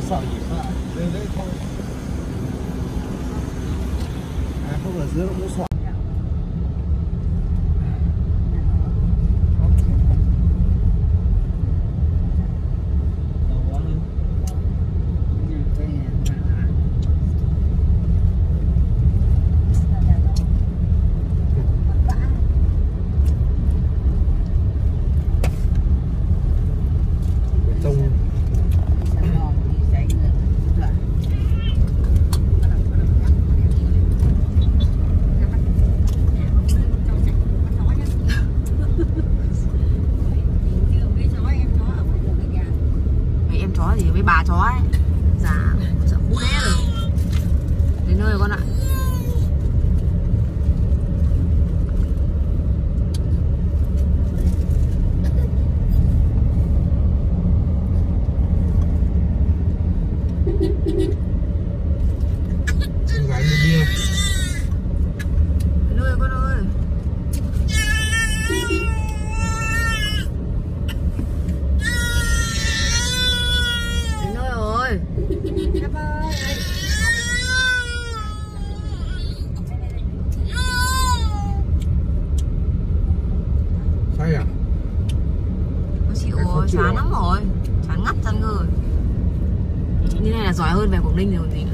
sợ gì sợ đây đấy thôi. À không, ở dưới nó cũng soạn. Chó gì với bà chó ấy, già sợ cú đé rồi. Đến nơi con ạ. Con gái đi bia. Đến nơi con ơi. Say à? Nó chịu rồi, chán lắm rồi. Chán ngắt chân cơ rồi. Như này là giỏi hơn về Quảng Ninh rồi còn gì nữa.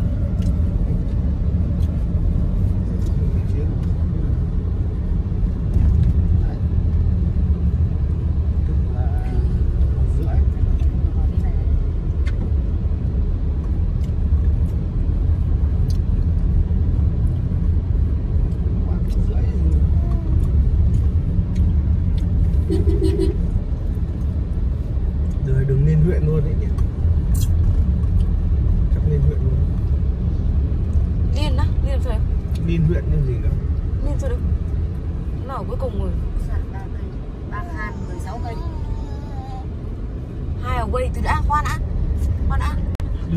Đường lên huyện luôn đấy nhỉ? Chắc lên huyện luôn. Liên á? Liên sao? Lên huyện như gì nữa? Liên sao được? Nó ở cuối cùng rồi. 16 cây. 2 ở quay từ đã, khoan đã. Khoan đã. Được.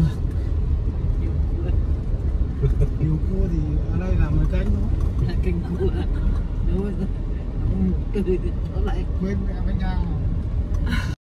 Điều cua thì ở đây là 10 cánh thôi. Canh cua. Đúng rồi. Từ lại Quên mẹ với nhau.